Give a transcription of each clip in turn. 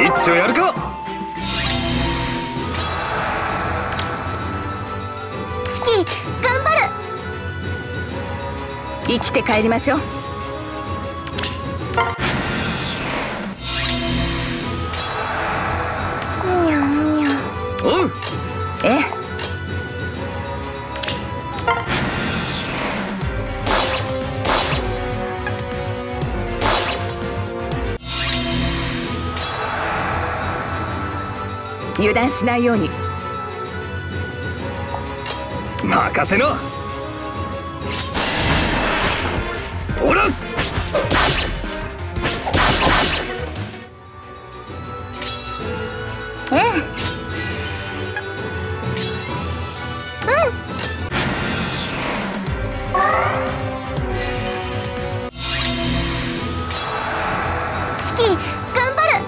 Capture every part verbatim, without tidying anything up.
一丁やるか。 チキ頑張る。生きて帰りましょう。 にゃんにゃん。 おう。 ええ。油断しないように。 任せろ。おら。 ええ。 チキ頑張る。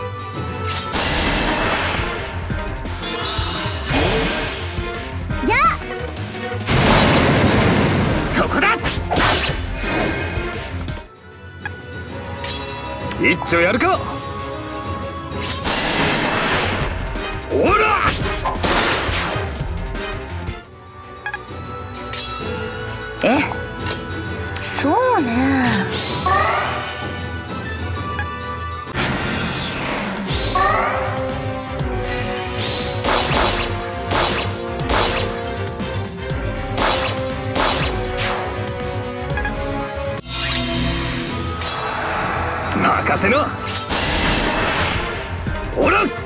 やっそこだ。一丁やるか。おら。 ええ。 そうね。 任せろ。おら。